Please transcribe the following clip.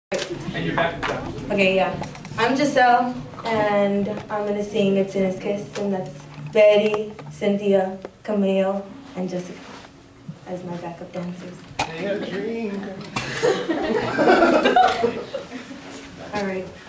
And you're back to that. Okay, yeah. I'm Giselle, and I'm gonna sing It's in His Kiss, and that's Betty, Cynthia, Camille, and Jessica as my backup dancers. Hey, a dream. All right.